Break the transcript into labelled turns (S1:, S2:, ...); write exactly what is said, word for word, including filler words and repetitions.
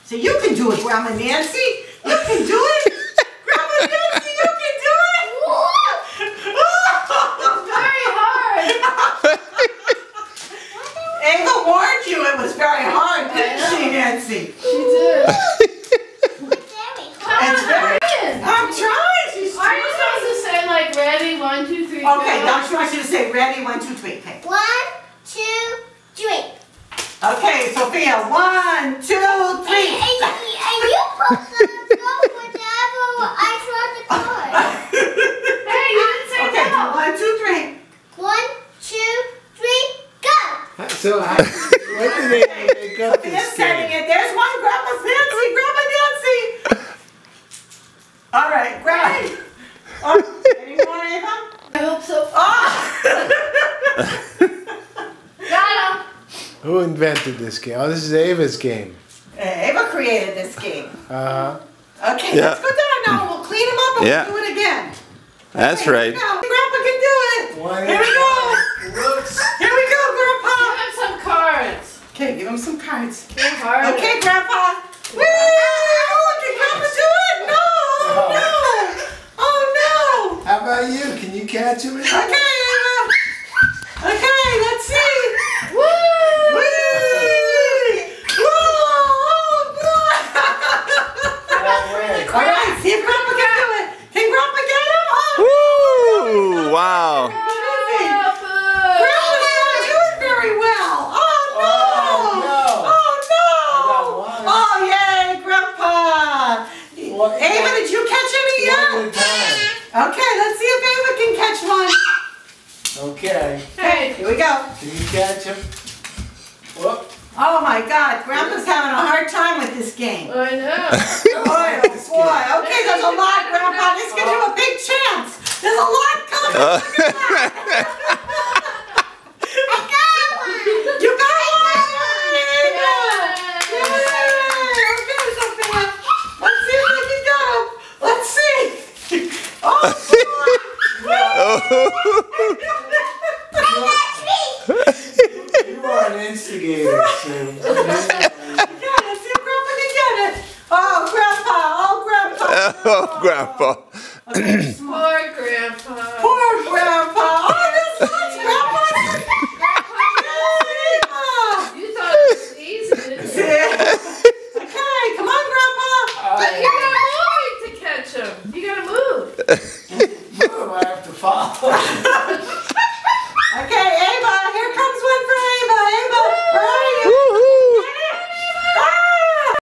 S1: So you can do it, Grandma Nancy. You can do it. Grandma Nancy, you can do it.
S2: It's very hard.
S1: Ava warned you it was very hard, didn't she, Nancy?
S2: She did.
S1: It's very, I'm trying. She's
S2: Are you supposed to say like ready, one, two, three, go?
S1: Okay, now she wants you to say ready, one, two, three. Okay.
S3: One, two, three.
S1: Okay, Sophia, one, two, three.
S3: And, and, and you put the go whatever I throw the card.
S2: Hey, you didn't say
S1: Okay,
S2: go.
S1: one, two, three.
S3: One, two, three, go.
S4: So, how, what do they make up
S1: Sophia's
S4: this
S1: setting
S4: game?
S1: it. There's one, Grandma Nancy, Grandma Nancy. All right, Grandma. Oh, any more, Ava?
S2: I hope so.
S1: Oh!
S2: Got him.
S4: Who invented this game? Oh, this is Ava's game.
S1: Ava created this game.
S4: Uh-huh.
S1: Okay,
S5: Yeah.
S1: let's go down now. We'll clean them up and
S5: Yeah.
S1: we'll do it again.
S5: That's
S1: Okay,
S5: right.
S1: Here we go. Grandpa can do it.
S4: One,
S1: Here we go.
S4: Whoops.
S1: Here we go,
S2: Give
S1: Grandpa.
S2: him some cards.
S1: Okay, give him some cards.
S2: They're hard.
S1: Okay, Grandpa. Woo! Can Grandpa do it? No! No! Oh, no!
S4: How about you? Can you catch him?
S1: Okay, Ava. Okay, let's see.
S2: Woo!
S1: Woo! All right, see if Grandpa can do it. Can Grandpa get him? Oh,
S5: Woo! Wow.
S1: Grandpa didn't do it very well. Oh, no.
S4: Oh,
S1: Oh, no.
S4: I got one.
S1: Oh, yay, Grandpa.
S4: What-
S1: Ava, did you catch any
S4: One at a
S1: yet?
S4: time.
S1: Okay, let's see if Ava can catch one.
S4: Okay.
S2: Hey.
S1: Here we go.
S4: Can you catch him? Whoop.
S1: Oh, my God. Grandpa's having a hard time with this game.
S2: I know.
S1: Boy, oh boy. Okay, there's a lot, Grandpa. This gives you a big chance. There's a lot coming.
S5: Uh,
S1: Look at that. I got one. You got one. Yay. Okay, Sophia. Let's see if I can get him. Let's see. Oh,
S4: You are an instigator, Sue.
S1: yeah, let's see if Grandpa can get it. Oh, Grandpa. Oh, Grandpa.
S5: oh, Grandpa.
S1: Okay,
S2: Poor Grandpa.
S1: poor Grandpa. Oh, this sucks, Grandpa.
S2: You thought it was easy, didn't you?
S1: Okay, come on, Grandpa.
S2: But you gotta move to catch him. You gotta move.
S4: Move, I have to follow.